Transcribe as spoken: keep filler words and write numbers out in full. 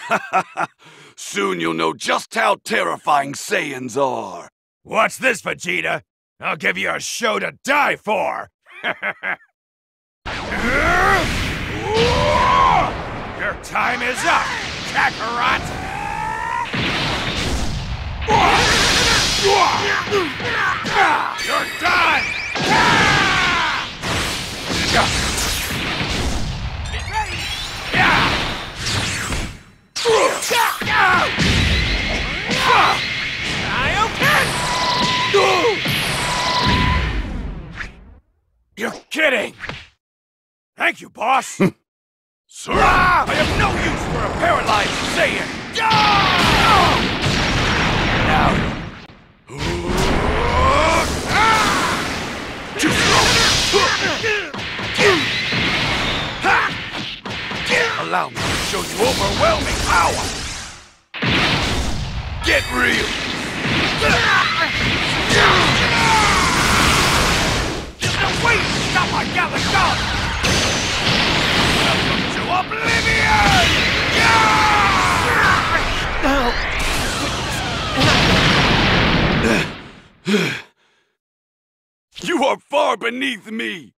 Soon you'll know just how terrifying Saiyans are. What's this, Vegeta? I'll give you a show to die for! Your time is up, Kakarot! You're done! Get ready! You're kidding! Thank you, boss! Sir, I have no use for a paralyzed Saiyan! Now... Too slow! Allow me to show you overwhelming power! Get real! There's no way to stop my gallant god! Welcome to oblivion! You are far beneath me!